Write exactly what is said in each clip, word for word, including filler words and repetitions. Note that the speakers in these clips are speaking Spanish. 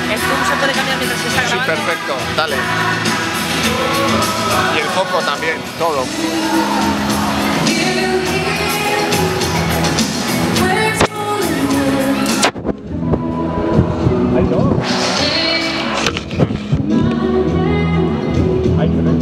El zoom se puede cambiar mientras se está Sí, grabando. perfecto, dale. Y el foco también, todo. Ahí no. Ahí no.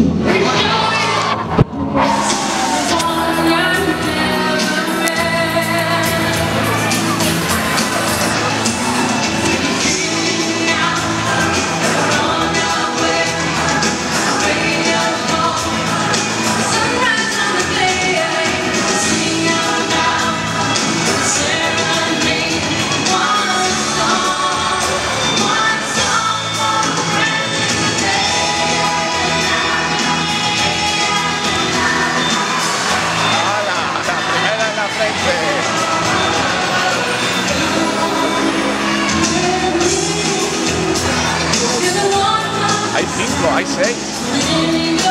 Hay cinco, hay seis.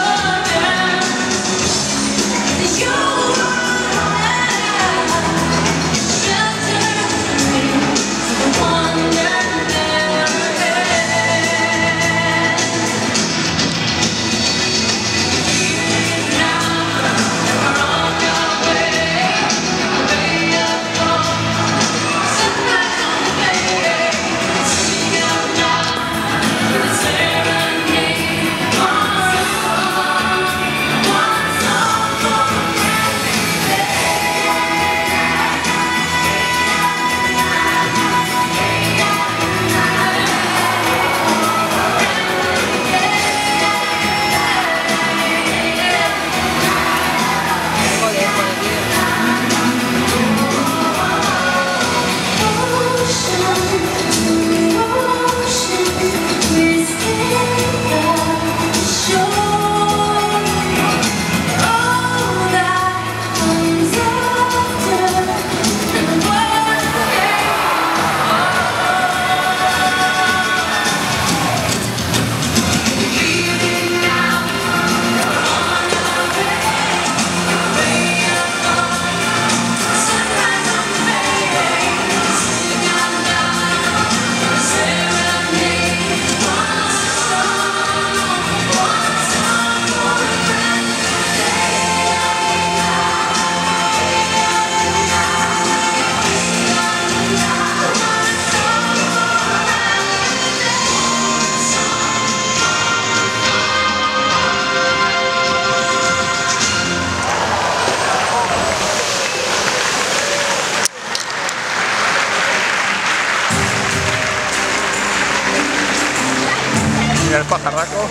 Mira el pajarraco.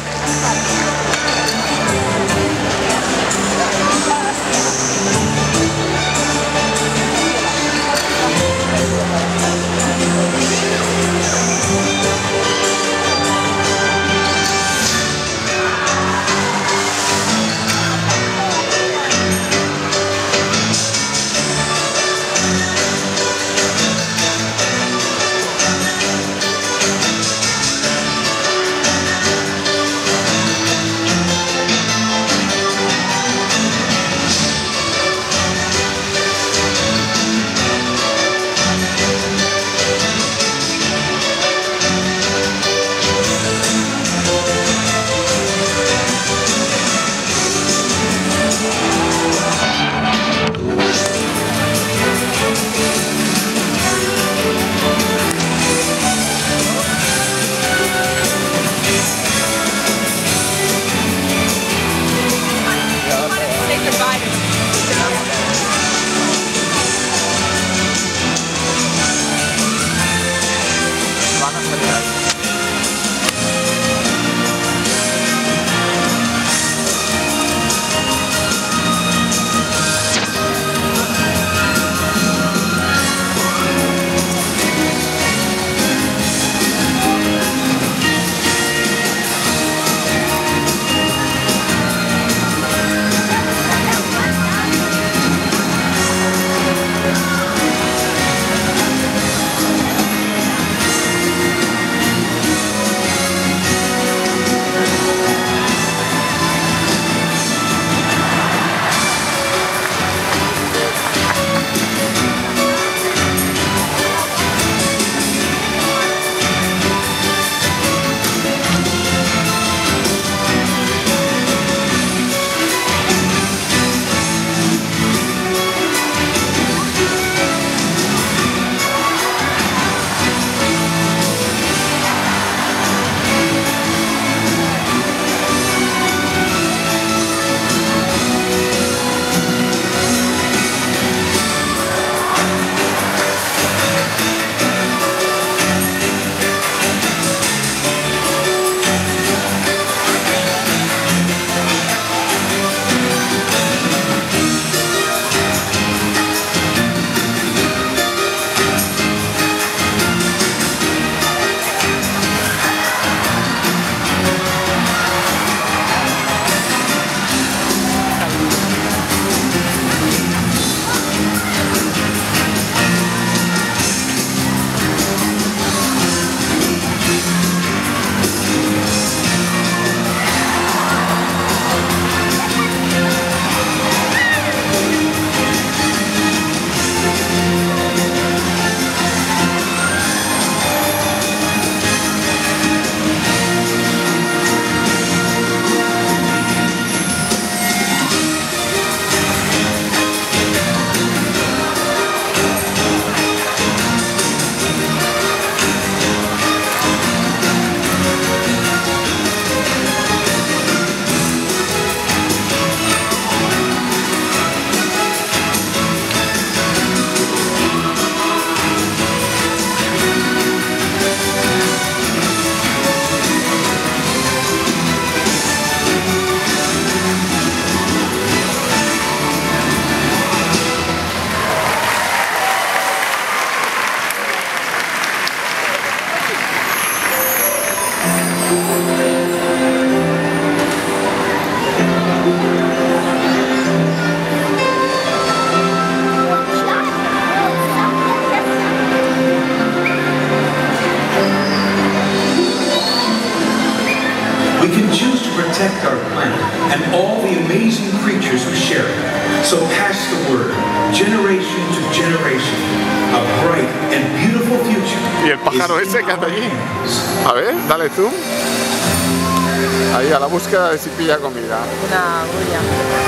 So pass the word, generation to generation, a bright and beautiful future. Y el pájaro ese que anda allí. A ver, dale zoom. Ahí a la búsqueda de si pilla comida. Una grulla.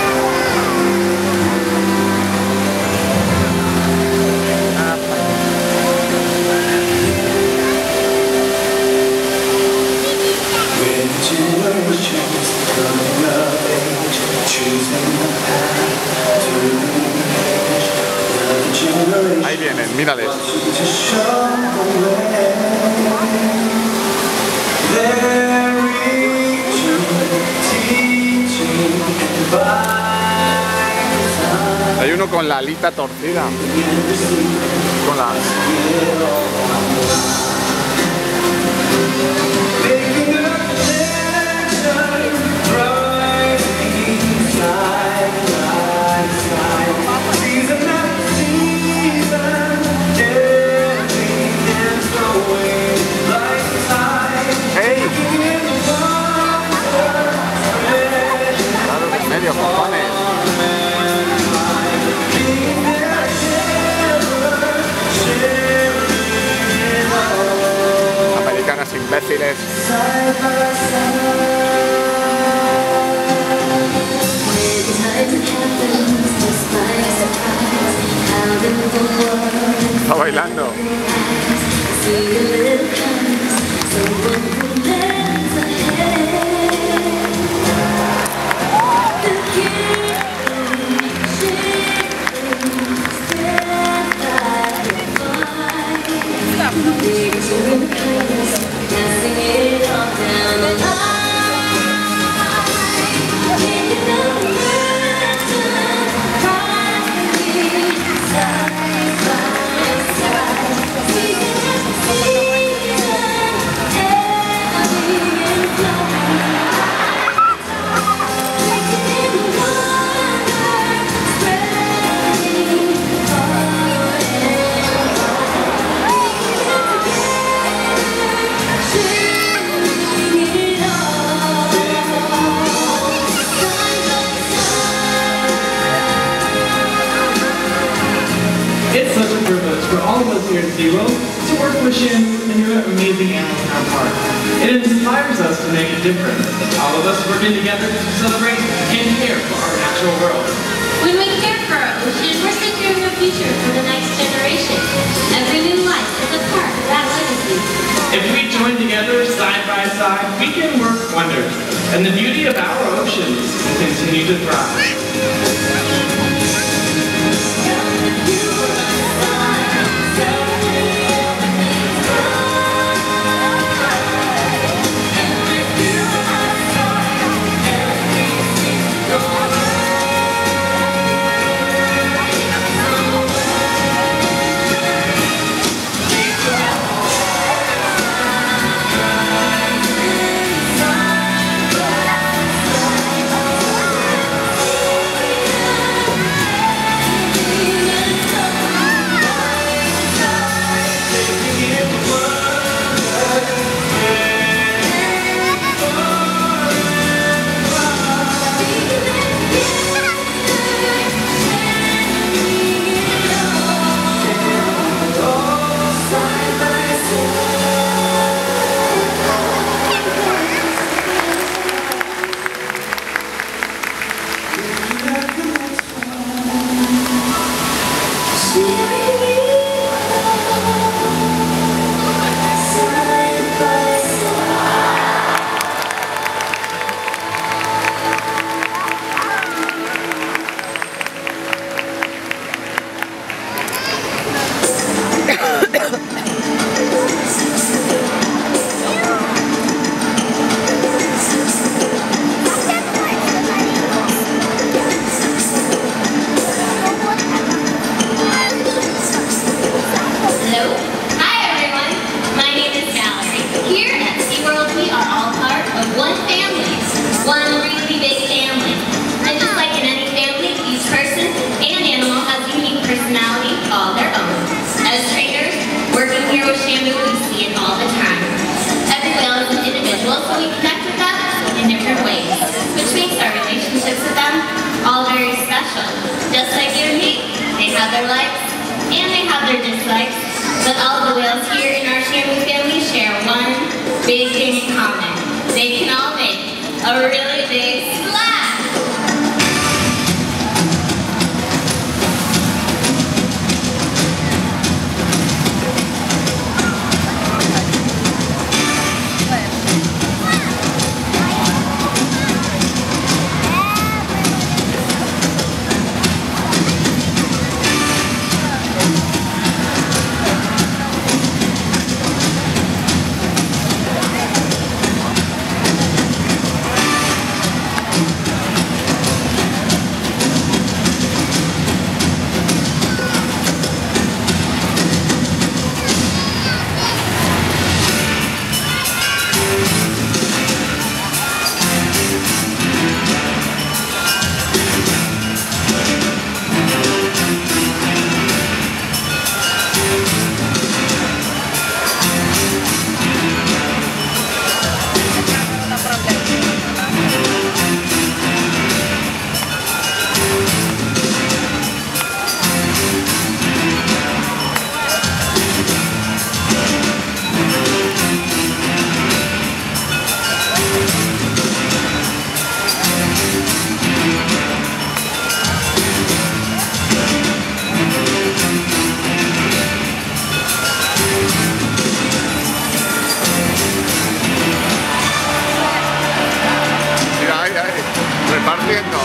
Ahí vienen, mírales. Hay uno con la alita torcida. Con la... Medio cojones. Americanos imbéciles. Está bailando. It's such a privilege for all of us here at SeaWorld to work with Shin and your amazing animals in our park. It inspires us to make a difference. All of us working together to celebrate and care for our natural world. When we care for our ocean, we're securing a future for the next generation. Every new life is a part of that legacy. If we join together side by side, we can work wonders, and the beauty of our oceans will continue to thrive. their likes, and they have their dislikes, but all the whales here in our Shamu family share one big thing in common. They can all make a really big splash! Repartiendo.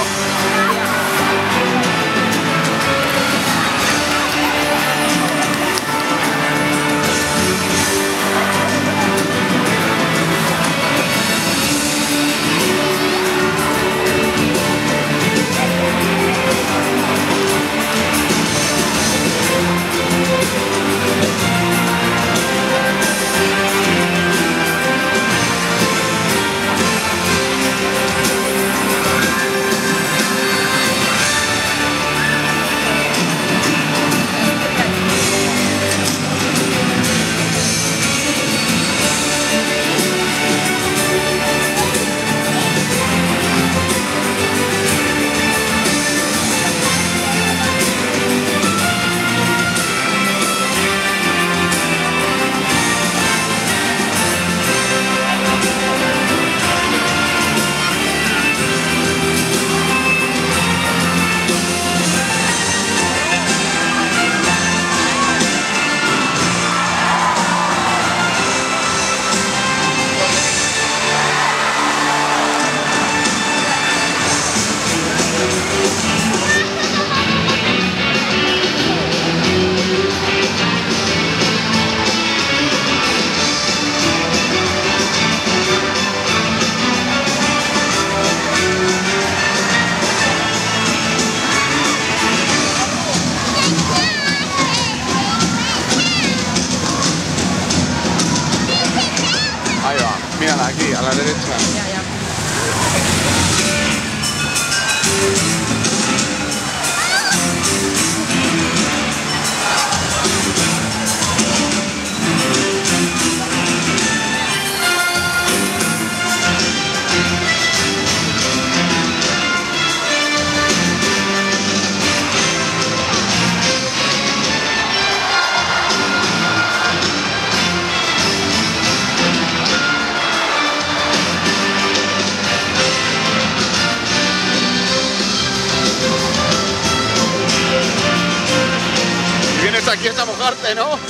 Aquí, a la derecha. Ya, ya. Aquí es a mojarte, ¿no?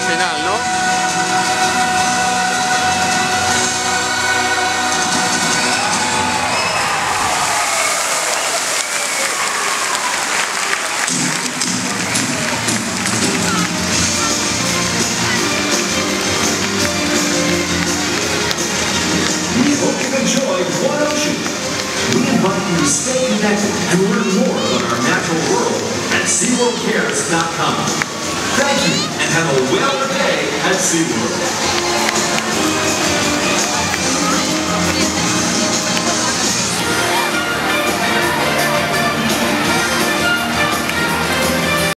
final, ¿no? One Ocean. We invite you to stay connected and learn more about our natural world at SeaWorld Cares dot com. Thank you and have a whaler day at SeaWorld.